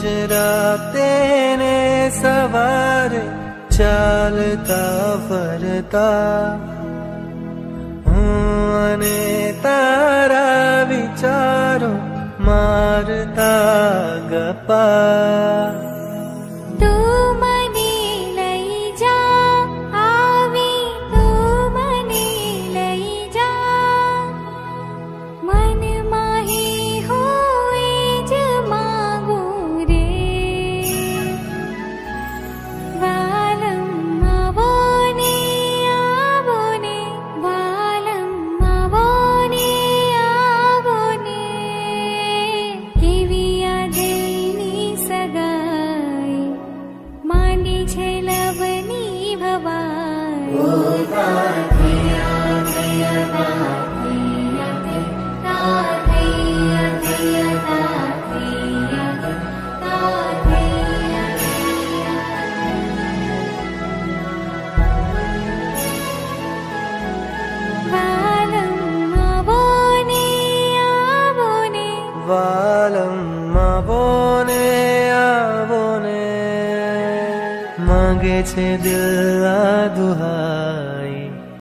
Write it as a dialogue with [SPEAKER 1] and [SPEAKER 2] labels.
[SPEAKER 1] राते ने सवारे चालता फरता અને તારા વિચારો મારતા ગપ્પા
[SPEAKER 2] તું મને લઈ જા આવી તું મને લઈ જા મન માહી હોય જ માગું રે વાલમ આવો ને આવો ને વાલમ આવો ને આવો ને કેવી યાદની સગાઈ માંડી છે લવની ભવાઈ વાલમ આવો ને આવો ને
[SPEAKER 1] વાલમ આવો ને આવો ને માંગે છે દિલ આ દુહાઈ